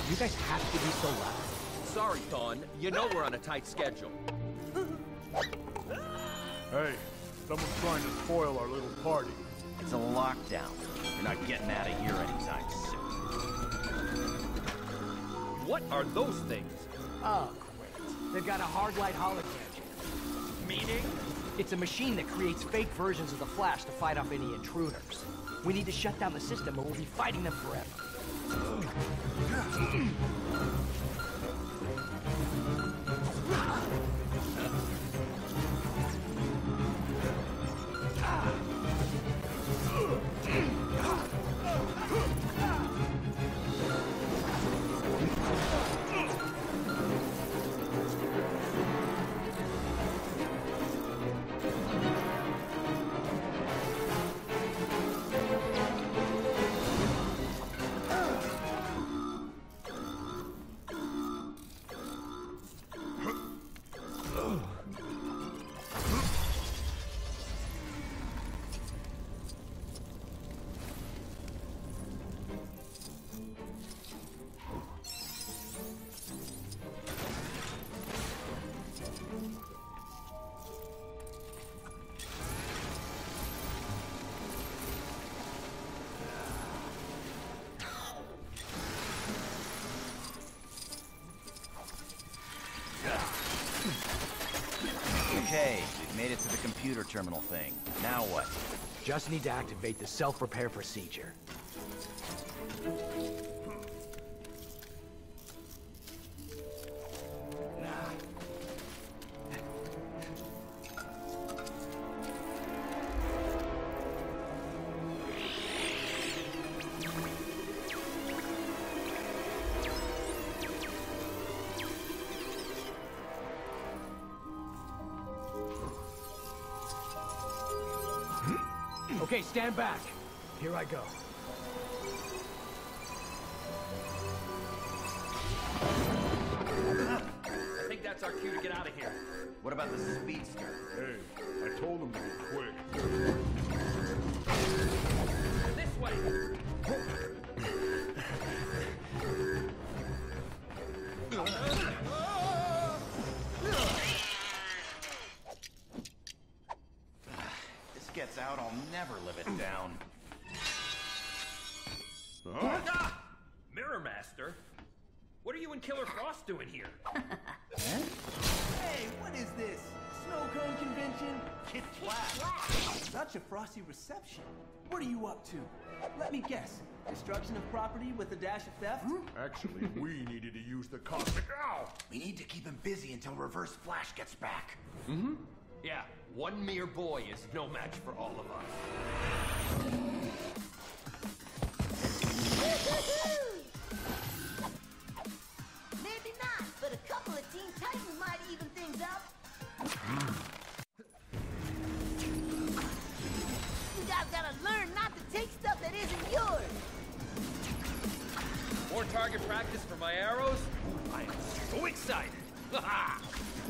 You guys have to be so loud. Sorry, Dawn. You know we're on a tight schedule. Hey, someone's trying to spoil our little party. It's a lockdown. You're not getting out of here anytime soon. What are those things? Oh, great. They've got a hard-light hologram. Meaning? It's a machine that creates fake versions of the Flash to fight off any intruders. We need to shut down the system or we'll be fighting them forever. Okay, we've made it to the computer terminal thing. Now what? Just need to activate the self-repair procedure. Okay, stand back. Here I go. I think that's our cue to get out of here. What about the speedster? Hey, I told him to be quick. This way! This gets out, I'll never live it down. Ah! Mirror Master? What are you and Killer Frost doing here? Hey, what is this? Snow cone convention? Kid Flash. Such a frosty reception. What are you up to? Let me guess. Destruction of property with a dash of theft? Actually, we needed to use the cosmic owl. We need to keep him busy until Reverse Flash gets back. Yeah, one mere boy is no match for all of us. Maybe not, but a couple of Teen Titans might even things up. You guys gotta learn not to take stuff that isn't yours. More target practice for my arrows? I am so excited! Ha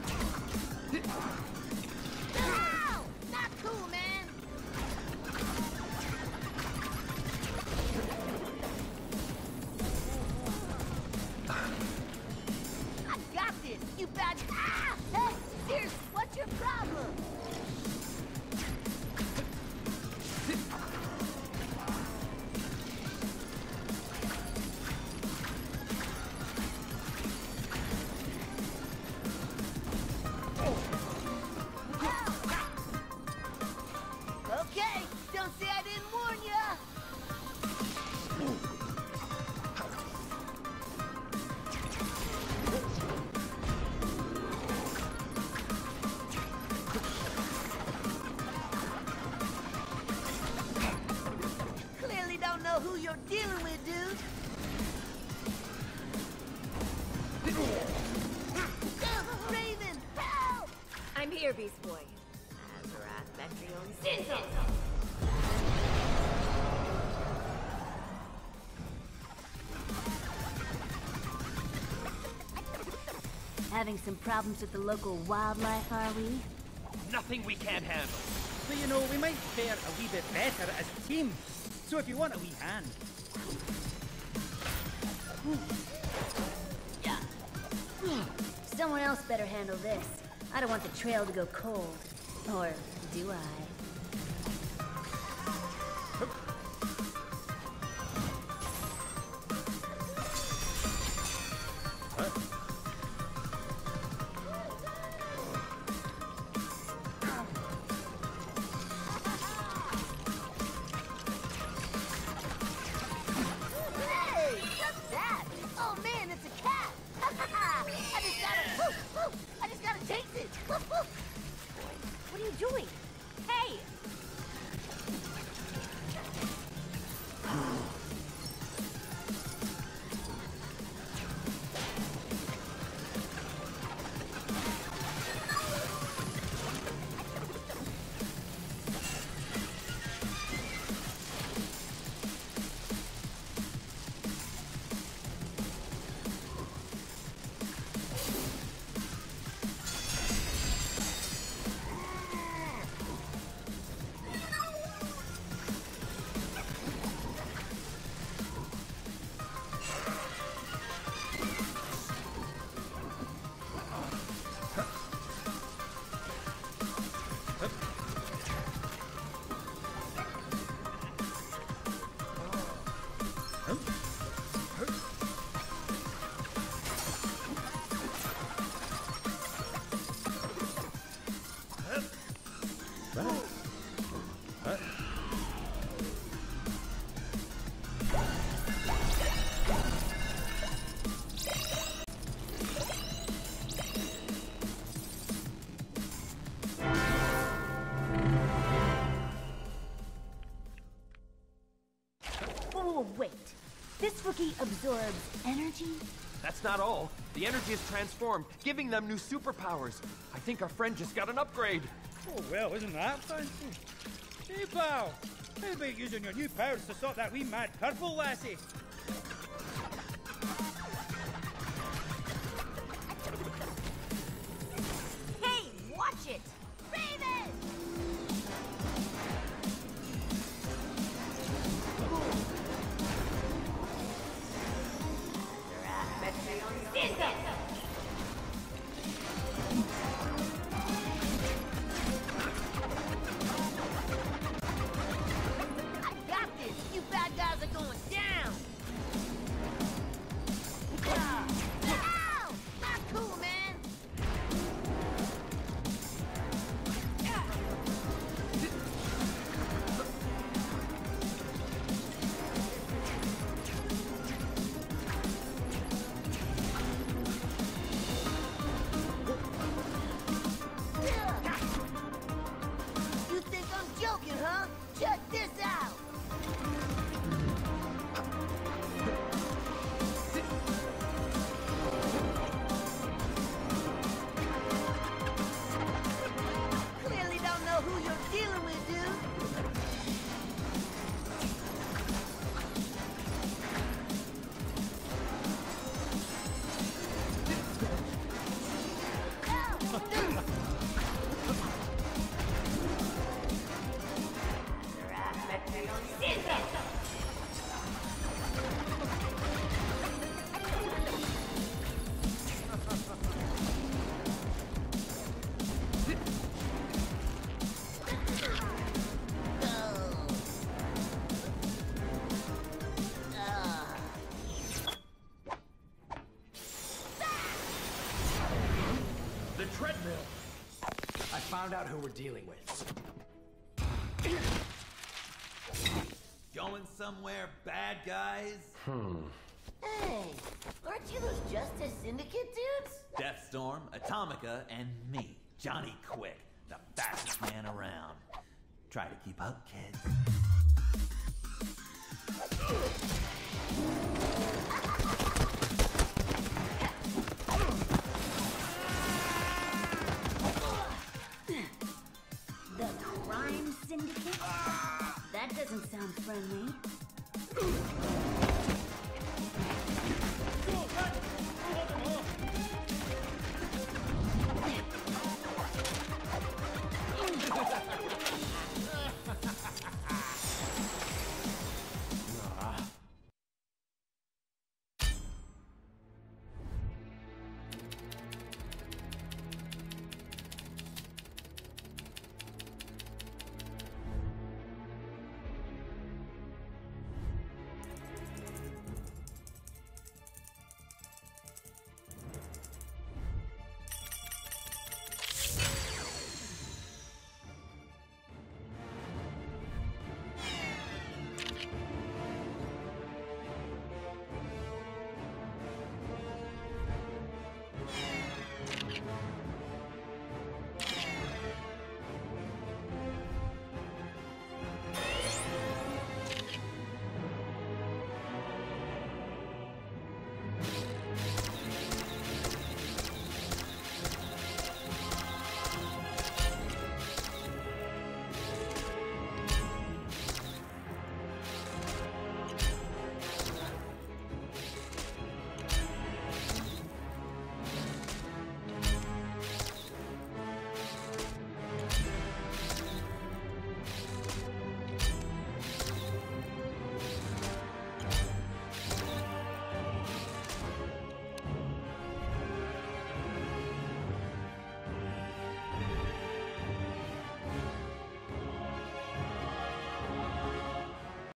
Ow! Not cool, man. I got this, you bad. Ah! Hey, seriously, what's your problem? Okay, don't say I didn't warn ya. Clearly don't know who you're dealing with, dude. Raven, help! I'm here, Beast Boy. Azeroth, Metrion, Sinzo! Having some problems with the local wildlife, are we? Nothing we can't handle. But you know, we might fare a wee bit better as a team. So if you want a wee hand. Someone else better handle this. I don't want the trail to go cold. Or do I? Wait. This rookie absorbs energy? That's not all. The energy is transformed, giving them new superpowers. I think our friend just got an upgrade. Oh, well, isn't that fancy? Hey, pal. How about using your new powers to stop that wee mad purple lassie? Hey, watch it! Raven! I got this! You bad guys are going down! Ow! Not cool, man! You think I'm joking, huh? Check this out! Clearly don't know who you're dealing with, dude. The treadmill. I found out who we're dealing with. Going somewhere, bad guys? Hey, aren't you those Justice Syndicate dudes? Deathstorm, Atomica, and me, Johnny Quick, the fastest man around. Try to keep up, kids.